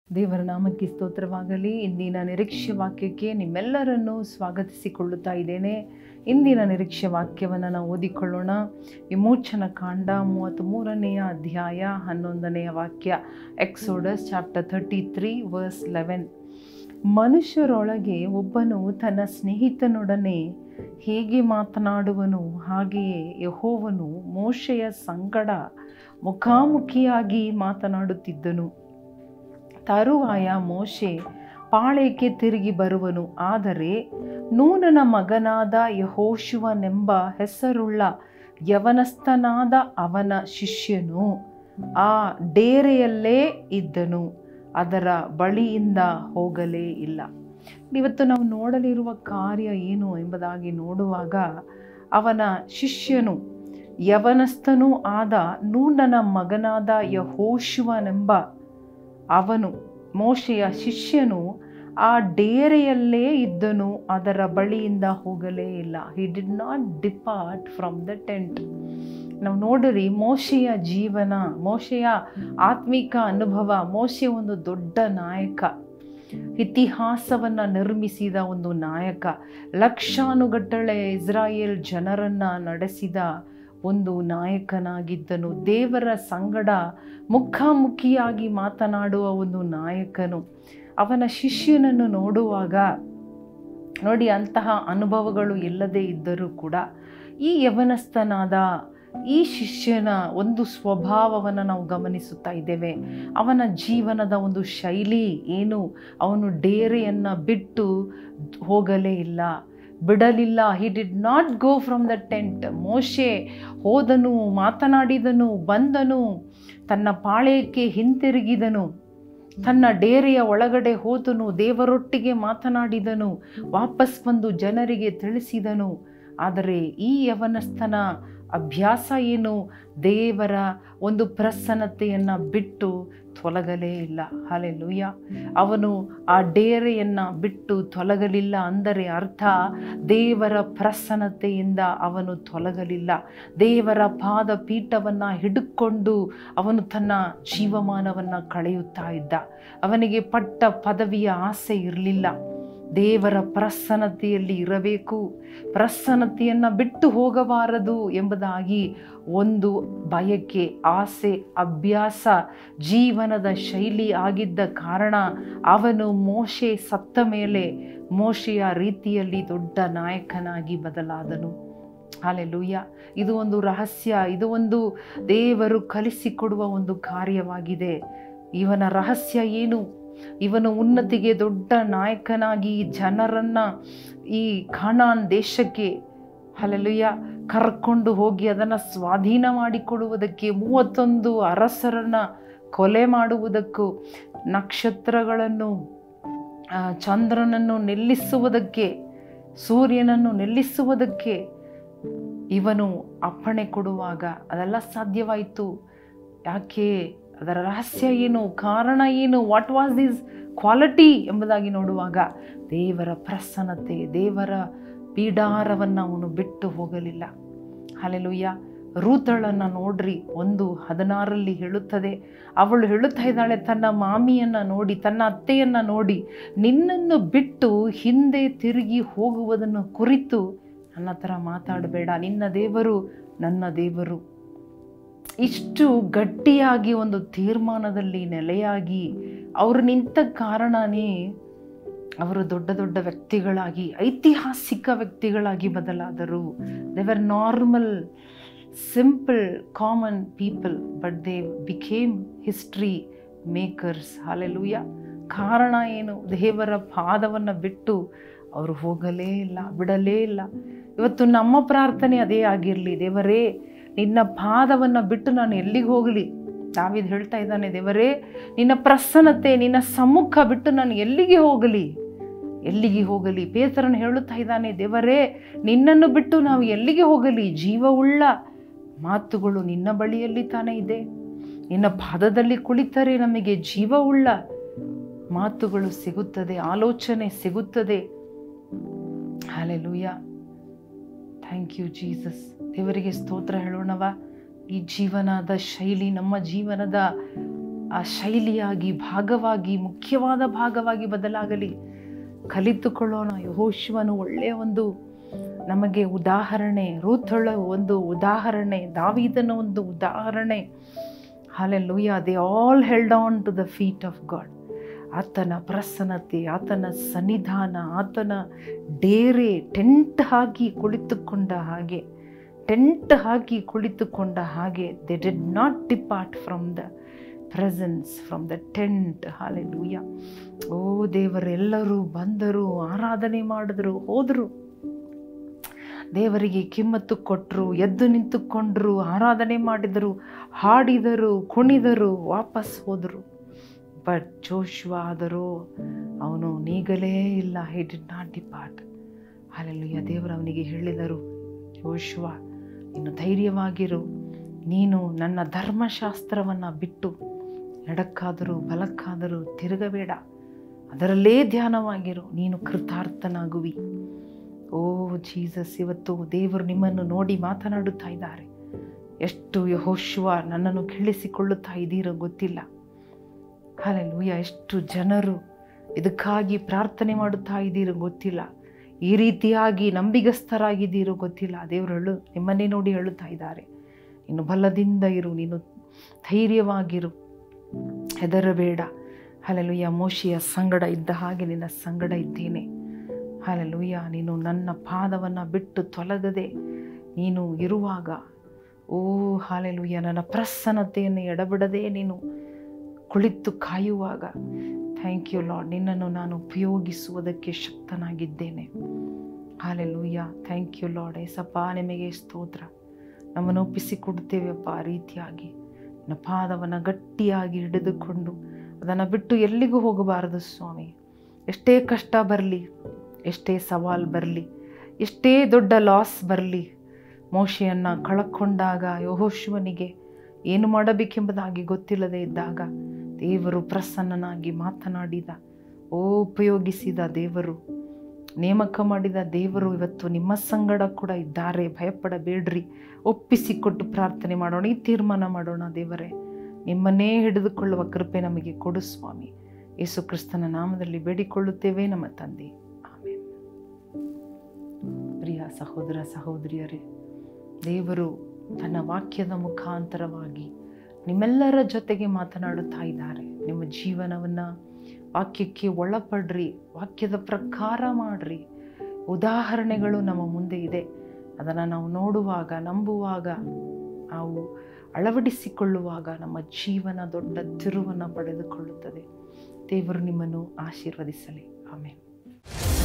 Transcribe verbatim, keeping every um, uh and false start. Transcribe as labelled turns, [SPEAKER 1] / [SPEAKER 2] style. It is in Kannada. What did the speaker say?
[SPEAKER 1] ದೇವರ ನಾಮಕ್ಕೆ ಸ್ತೋತ್ರವಾಗಲಿ. ಇಂದಿನ ನಿರೀಕ್ಷೆ ವಾಕ್ಯಕ್ಕೆ ನಿಮ್ಮೆಲ್ಲರನ್ನು ಸ್ವಾಗತಿಸಿಕೊಳ್ಳುತ್ತಾ ಇದ್ದೇನೆ. ಇಂದಿನ ನಿರೀಕ್ಷೆ ವಾಕ್ಯವನ್ನು ನಾವು ಓದಿಕೊಳ್ಳೋಣ. ವಿಮೋಚನ ಕಾಂಡ ಮೂವತ್ತ್ಮೂರನೆಯ ಅಧ್ಯಾಯ ಹನ್ನೊಂದನೆಯ ವಾಕ್ಯ. Exodus chapter thirty three verse eleven. ಮನುಷ್ಯರೊಳಗೆ ಒಬ್ಬನು ತನ್ನ ಸ್ನೇಹಿತನೊಡನೆ ಹೇಗೆ ಮಾತನಾಡುವನು, ಹಾಗೆಯೇ ಯೆಹೋವನು ಮೋಶೆಯ ಸಂಗಡ ಮುಖಾಮುಖಿಯಾಗಿ ಮಾತನಾಡುತ್ತಿದ್ದನು. ತರುವಾಯ ಮೋಶೆ ಪಾಳೆಯಕ್ಕೆ ತಿರುಗಿ ಬರುವನು. ಆದರೆ ನೂನನ ಮಗನಾದ ಯೆಹೋಶುವನೆಂಬ ಹೆಸರುಳ್ಳ ಯವನಸ್ಥನಾದ ಅವನ ಶಿಷ್ಯನು ಆ ಡೇರೆಯಲ್ಲೇ ಇದ್ದನು, ಅದರ ಬಳಿಯಿಂದ ಹೋಗಲೇ ಇಲ್ಲ. ಇವತ್ತು ನಾವು ನೋಡಲಿರುವ ಕಾರ್ಯ ಏನು ಎಂಬುದಾಗಿ ನೋಡುವಾಗ, ಅವನ ಶಿಷ್ಯನು ಯವನಸ್ಥನೂ ಆದ ನೂನನ ಮಗನಾದ ಯೆಹೋಶುವನೆಂಬ ಅವನು, ಮೋಶೆಯ ಶಿಷ್ಯನು, ಆ ಡೇರೆಯಲ್ಲೇ ಇದ್ದನು, ಅದರ ಬಳಿಯಿಂದ ಹೋಗಲೇ ಇಲ್ಲ. He did not depart from the tent. ನಾವು ನೋಡಿರಿ, ಮೋಶೆಯ ಜೀವನ, ಮೋಶೆಯ ಆತ್ಮಿಕ ಅನುಭವ, ಮೋಶೆ ಒಂದು ದೊಡ್ಡ ನಾಯಕ, ಇತಿಹಾಸವನ್ನು ನಿರ್ಮಿಸಿದ ಒಂದು ನಾಯಕ, ಲಕ್ಷಾನುಗಟ್ಟಲೆ ಇಸ್ರಾಯೇಲ್ ಜನರನ್ನು ನಡೆಸಿದ ಒಂದು ನಾಯಕನಾಗಿದ್ದನು. ದೇವರ ಸಂಗಡ ಮುಖಾಮುಖಿಯಾಗಿ ಮಾತನಾಡುವ ಒಂದು ನಾಯಕನು. ಅವನ ಶಿಷ್ಯನನ್ನು ನೋಡುವಾಗ ನೋಡಿ, ಅಂತಹ ಅನುಭವಗಳು ಇಲ್ಲದೇ ಇದ್ದರೂ ಕೂಡ ಈ ಯವನಸ್ಥನಾದ ಈ ಶಿಷ್ಯನ ಒಂದು ಸ್ವಭಾವವನ್ನು ನಾವು ಗಮನಿಸುತ್ತಾ ಇದ್ದೇವೆ. ಅವನ ಜೀವನದ ಒಂದು ಶೈಲಿ ಏನು, ಅವನು ಡೇರೆಯನ್ನು ಬಿಟ್ಟು ಹೋಗಲೇ ಇಲ್ಲ, ಬಿಡಲಿಲ್ಲ. He did not go from the tent. ಮೋಶೆ ಹೋದನು, ಮಾತನಾಡಿದನು, ಬಂದನು, ತನ್ನ ಪಾಳೆಯಕ್ಕೆ ಹಿಂತಿರುಗಿದನು, ತನ್ನ ಡೇರೆಯ ಒಳಗಡೆ ಹೋದನು, ದೇವರೊಟ್ಟಿಗೆ ಮಾತನಾಡಿದನು, ವಾಪಸ್ ಬಂದು ಜನರಿಗೆ ತಿಳಿಸಿದನು. ಆದರೆ ಈ ಯವನಸ್ಥನ ಅಭ್ಯಾಸ ಏನು, ದೇವರ ಒಂದು ಪ್ರಸನ್ನತೆಯನ್ನು ಬಿಟ್ಟು ತೊಲಗಲೇ ಇಲ್ಲ. ಹಲ್ಲೆಲೂಯಾ. ಅವನು ಆ ಡೇರೆಯನ್ನು ಬಿಟ್ಟು ತೊಲಗಲಿಲ್ಲ ಅಂದರೆ ಅರ್ಥ, ದೇವರ ಪ್ರಸನ್ನತೆಯಿಂದ ಅವನು ತೊಲಗಲಿಲ್ಲ. ದೇವರ ಪಾದ ಪೀಠವನ್ನು ಹಿಡಿದುಕೊಂಡು ಅವನು ತನ್ನ ಜೀವಮಾನವನ್ನು ಕಳೆಯುತ್ತಾ ಇದ್ದ. ಅವನಿಗೆ ಪಟ್ಟ ಪದವಿಯ ಆಸೆ ಇರಲಿಲ್ಲ. ದೇವರ ಪ್ರಸನ್ನತೆಯಲ್ಲಿ ಇರಬೇಕು, ಪ್ರಸನ್ನತೆಯನ್ನು ಬಿಟ್ಟು ಹೋಗಬಾರದು ಎಂಬುದಾಗಿ ಒಂದು ಬಯಕೆ, ಆಸೆ, ಅಭ್ಯಾಸ ಜೀವನದ ಶೈಲಿ ಆಗಿದ್ದ ಕಾರಣ ಅವನು ಮೋಶೆ ಸತ್ತ ಮೇಲೆ ಮೋಶೆಯ ರೀತಿಯಲ್ಲಿ ದೊಡ್ಡ ನಾಯಕನಾಗಿ ಬದಲಾದನು. ಹಲ್ಲೆಲೂಯಾ. ಇದು ಒಂದು ರಹಸ್ಯ, ಇದು ಒಂದು ದೇವರು ಕಲಿಸಿಕೊಡುವ ಒಂದು ಕಾರ್ಯವಾಗಿದೆ. ಇವನ ರಹಸ್ಯ ಏನು? ಇವನು ಉನ್ನತಿಗೆ ದೊಡ್ಡ ನಾಯಕನಾಗಿ ಜನರನ್ನು ಈ ಕಾನಾನ್ ದೇಶಕ್ಕೆ, ಹಲ್ಲೆಲೂಯಾ, ಕರ್ಕೊಂಡು ಹೋಗಿ ಅದನ್ನು ಸ್ವಾಧೀನ ಮಾಡಿಕೊಳ್ಳುವುದಕ್ಕೆ, ಮೂವತ್ತೊಂದು ಅರಸರನ್ನು ಕೊಲೆ ಮಾಡುವುದಕ್ಕೂ, ನಕ್ಷತ್ರಗಳನ್ನು, ಚಂದ್ರನನ್ನು ನಿಲ್ಲಿಸುವುದಕ್ಕೆ, ಸೂರ್ಯನನ್ನು ನಿಲ್ಲಿಸುವುದಕ್ಕೆ ಇವನು ಅಪ್ಪಣೆ ಕೊಡುವಾಗ ಅದೆಲ್ಲ ಸಾಧ್ಯವಾಯಿತು. ಯಾಕೆ? ಅದರ ರಹಸ್ಯ ಏನು, ಕಾರಣ ಏನು, ವಾಟ್ ವಾಸ್ ದಿಸ್ ಕ್ವಾಲಿಟಿ ಎಂಬುದಾಗಿ ನೋಡುವಾಗ ದೇವರ ಪ್ರಸನ್ನತೆ, ದೇವರ ಪೀಡಾರವನ್ನು ಅವನು ಬಿಟ್ಟು ಹೋಗಲಿಲ್ಲ. ಹಲ್ಲೆಲೂಯಾ. ರೂತಳನ್ನು ನೋಡ್ರಿ, ಒಂದು ಹದಿನಾರರಲ್ಲಿ ಹೇಳುತ್ತದೆ, ಅವಳು ಹೇಳುತ್ತಾ ಇದ್ದಾಳೆ ತನ್ನ ಮಾಮಿಯನ್ನು ನೋಡಿ, ತನ್ನ ಅತ್ತೆಯನ್ನು ನೋಡಿ, ನಿನ್ನನ್ನು ಬಿಟ್ಟು ಹಿಂದೆ ತಿರುಗಿ ಹೋಗುವುದನ್ನು ಕುರಿತು ನನ್ನ ಹತ್ರ ಮಾತಾಡಬೇಡ, ನಿನ್ನ ದೇವರು ನನ್ನ ದೇವರು. ಇಷ್ಟು ಗಟ್ಟಿಯಾಗಿ ಒಂದು ತೀರ್ಮಾನದಲ್ಲಿ ನೆಲೆಯಾಗಿ ಅವರು ನಿಂತ ಕಾರಣನೇ ಅವರು ದೊಡ್ಡ ದೊಡ್ಡ ವ್ಯಕ್ತಿಗಳಾಗಿ, ಐತಿಹಾಸಿಕ ವ್ಯಕ್ತಿಗಳಾಗಿ ಬದಲಾದರು. They were normal, simple, common people, but they became history makers. Hallelujah. ಕಾರಣ ಏನು? ದೇವರ ಪಾದವನ್ನು ಬಿಟ್ಟು ಅವರು ಹೋಗಲೇ ಇಲ್ಲ, ಬಿಡಲೇ ಇಲ್ಲ. ಇವತ್ತು ನಮ್ಮ ಪ್ರಾರ್ಥನೆ ಅದೇ ಆಗಿರಲಿ. ದೇವರೇ, ನಿನ್ನ ಪಾದವನ್ನು ಬಿಟ್ಟು ನಾನು ಎಲ್ಲಿಗೆ ಹೋಗಲಿ? ದಾವೀದ ಹೇಳ್ತಾ ಇದ್ದಾನೆ, ದೇವರೇ, ನಿನ್ನ ಪ್ರಸನ್ನತೆ, ನಿನ್ನ ಸಮ್ಮುಖ ಬಿಟ್ಟು ನಾನು ಎಲ್ಲಿಗೆ ಹೋಗಲಿ, ಎಲ್ಲಿಗೆ ಹೋಗಲಿ? ಪೇತ್ರನು ಹೇಳುತ್ತಾ ಇದ್ದಾನೆ, ದೇವರೇ, ನಿನ್ನನ್ನು ಬಿಟ್ಟು ನಾವು ಎಲ್ಲಿಗೆ ಹೋಗಲಿ? ಜೀವವುಳ್ಳ ಮಾತುಗಳು ನಿನ್ನ ಬಳಿಯಲ್ಲಿ ತಾನೇ ಇದೆ. ನಿನ್ನ ಪಾದದಲ್ಲಿ ಕುಳಿತರೆ ನಮಗೆ ಜೀವವುಳ್ಳ ಮಾತುಗಳು ಸಿಗುತ್ತದೆ, ಆಲೋಚನೆ ಸಿಗುತ್ತದೆ. ಹಲ್ಲೆಲೂಯಾ. Thank you Jesus. ದೇವರಿಗೆ ಸ್ತೋತ್ರ ಹೇಳೋಣವ. ಈ ಜೀವನದ ಶೈಲಿ, ನಮ್ಮ ಜೀವನದ ಆ ಶೈಲಿಯಾಗಿ, ಭಾಗವಾಗಿ, ಮುಖ್ಯವಾದ ಭಾಗವಾಗಿ ಬದಲಾಗಲಿ. ಕಲಿತುಕೊಳ್ಳೋಣ. ಯೆಹೋಶುವನು ಒಳ್ಳೆಯ ಒಂದು ನಮಗೆ ಉದಾಹರಣೆ, ರೂಥಳ ಒಂದು ಉದಾಹರಣೆ, ದಾವೀದನ ಒಂದು ಉದಾಹರಣೆ. Hallelujah. They all held on to the feet of God. ಆತನ ಪ್ರಸನ್ನತೆ, ಆತನ ಸನ್ನಿಧಾನ, ಆತನ ಡೇರೆ, ಟೆಂಟ್ ಹಾಕಿ ಕುಳಿತುಕೊಂಡ ಹಾಗೆ ಟೆಂಟ್ ಹಾಕಿ ಕುಳಿತುಕೊಂಡ ಹಾಗೆ they did not depart from the presence, from the tent. Hallelujah. ಓ ದೇವರೆಲ್ಲರೂ ಬಂದರು, ಆರಾಧನೆ ಮಾಡಿದ್ರು, ಹೋದರು. ದೇವರಿಗೆ ಕಿಮ್ಮತ್ತು ಕೊಟ್ಟರು, ಎದ್ದು ನಿಂತುಕೊಂಡರು, ಆರಾಧನೆ ಮಾಡಿದರು, ಹಾಡಿದರು, ಕುಣಿದರು, ವಾಪಸ್ ಹೋದರು. ಬಟ್ ಜೋಶುವ ಆದರೂ ಅವನು ನೀಗಲೇ ಇಲ್ಲ. He did not depart. Hallelujah. ದೇವರು ಅವನಿಗೆ ಹೇಳಿದರು, ಜೋಶುವ ನೀನು ಧೈರ್ಯವಾಗಿರು, ನೀನು ನನ್ನ ಧರ್ಮಶಾಸ್ತ್ರವನ್ನು ಬಿಟ್ಟು ಎಡಕ್ಕಾದರೂ ಬಲಕ್ಕಾದರೂ ತಿರುಗಬೇಡ, ಅದರಲ್ಲೇ ಧ್ಯಾನವಾಗಿರು, ನೀನು ಕೃತಾರ್ಥನಾಗುವಿ. ಓ ಜೀಸಸ್, ಇವತ್ತು ದೇವರು ನಿಮ್ಮನ್ನು ನೋಡಿ ಮಾತನಾಡುತ್ತಾ ಇದ್ದಾರೆ. ಎಷ್ಟು ಯೆಹೋಶುವ ನನ್ನನ್ನು ಕೇಳಿಸಿಕೊಳ್ಳುತ್ತಾ ಇದ್ದೀರೋ ಗೊತ್ತಿಲ್ಲ. ಹಲ್ಲೆಲೂಯಾ. ಎಷ್ಟು ಜನರು ಇದಕ್ಕಾಗಿ ಪ್ರಾರ್ಥನೆ ಮಾಡುತ್ತಾ ಇದ್ದೀರೋ ಗೊತ್ತಿಲ್ಲ. ಈ ರೀತಿಯಾಗಿ ನಂಬಿಗಸ್ತರಾಗಿದ್ದೀರೋ ಗೊತ್ತಿಲ್ಲ. ದೇವರು ಹೇಳು ನಿಮ್ಮನ್ನೇ ನೋಡಿ ಹೇಳುತ್ತಾ ಇದ್ದಾರೆ, ನೀನು ಬಲದಿಂದ ಇರು, ನೀನು ಧೈರ್ಯವಾಗಿರು, ಹೆದರಬೇಡ. ಹಲ್ಲೆಲೂಯಾ. ಮೋಶೆಯ ಸಂಗಡ ಇದ್ದ ಹಾಗೆ ನಿನ್ನ ಸಂಗಡ ಇದ್ದೇನೆ. ಹಲ್ಲೆಲೂಯಾ. ನೀನು ನನ್ನ ಪಾದವನ್ನು ಬಿಟ್ಟು ತೊಲಗದೆ ನೀನು ಇರುವಾಗ, ಓ ಹಲ್ಲೆಲೂಯಾ, ನನ್ನ ಪ್ರಸನ್ನತೆಯನ್ನು ಎಡಬಿಡದೆ ನೀನು ಕುಳಿತು ಕಾಯುವಾಗ, ಥ್ಯಾಂಕ್ ಯು ಲಾರ್ಡ್, ನಿನ್ನನ್ನು ನಾನು ಉಪಯೋಗಿಸುವುದಕ್ಕೆ ಶಕ್ತನಾಗಿದ್ದೇನೆ. ಹಲ್ಲೆಲೂಯಾ. Thank you Lord. ಏಸಪ್ಪ, ನಿಮಗೆ ಸ್ತೋತ್ರ. ನಮ್ಮನ್ನು ಒಪ್ಪಿಸಿಕೊಡ್ತೇವೆಪ್ಪ. ಆ ರೀತಿಯಾಗಿ ನನ್ನ ಪಾದವನ್ನು ಗಟ್ಟಿಯಾಗಿ ಹಿಡಿದುಕೊಂಡು ಅದನ್ನು ಬಿಟ್ಟು ಎಲ್ಲಿಗೂ ಹೋಗಬಾರದು ಸ್ವಾಮಿ. ಎಷ್ಟೇ ಕಷ್ಟ ಬರಲಿ, ಎಷ್ಟೇ ಸವಾಲು ಬರಲಿ, ಎಷ್ಟೇ ದೊಡ್ಡ ಲಾಸ್ ಬರಲಿ, ಮೋಶೆಯನ್ನು ಕಳಕೊಂಡಾಗ ಯೆಹೋಶುವನಿಗೆ ಏನು ಮಾಡಬೇಕೆಂಬುದಾಗಿ ಗೊತ್ತಿಲ್ಲದೆ ಇದ್ದಾಗ ದೇವರು ಪ್ರಸನ್ನನಾಗಿ ಮಾತನಾಡಿದ, ಓ ಉಪಯೋಗಿಸಿದ ದೇವರು, ನೇಮಕ ಮಾಡಿದ ದೇವರು ಇವತ್ತು ನಿಮ್ಮ ಸಂಗಡ ಕೂಡ ಇದ್ದಾರೆ. ಭಯಪಡಬೇಡ್ರಿ. ಒಪ್ಪಿಸಿಕೊಟ್ಟು ಪ್ರಾರ್ಥನೆ ಮಾಡೋಣ, ಈ ತೀರ್ಮಾನ ಮಾಡೋಣ. ದೇವರೇ, ನಿಮ್ಮನ್ನೇ ಹಿಡಿದುಕೊಳ್ಳುವ ಕೃಪೆ ನಮಗೆ ಕೊಡು ಸ್ವಾಮಿ. ಯೇಸು ಕ್ರಿಸ್ತನ ನಾಮದಲ್ಲಿ ಬೇಡಿಕೊಳ್ಳುತ್ತೇವೆ ನಮ್ಮ ತಂದೆ, ಆಮೆನ್. ಪ್ರಿಯ ಸಹೋದರ ಸಹೋದರಿಯರೇ, ದೇವರು ತನ್ನ ವಾಕ್ಯದ ಮುಖಾಂತರವಾಗಿ ನಿಮ್ಮೆಲ್ಲರ ಜೊತೆಗೆ ಮಾತನಾಡುತ್ತಾ ಇದ್ದಾರೆ. ನಿಮ್ಮ ಜೀವನವನ್ನು ವಾಕ್ಯಕ್ಕೆ ಒಳಪಡ್ರಿ, ವಾಕ್ಯದ ಪ್ರಕಾರ ಮಾಡ್ರಿ. ಉದಾಹರಣೆಗಳು ನಮ್ಮ ಮುಂದೆ ಇದೆ. ಅದನ್ನು ನಾವು ನೋಡುವಾಗ, ನಂಬುವಾಗ, ನಾವು ಅಳವಡಿಸಿಕೊಳ್ಳುವಾಗ ನಮ್ಮ ಜೀವನ ದೊಡ್ಡ ತಿರುವನ್ನು ಪಡೆದುಕೊಳ್ಳುತ್ತದೆ. ದೇವರು ನಿಮ್ಮನ್ನು ಆಶೀರ್ವದಿಸಲಿ. ಆಮೆನ್.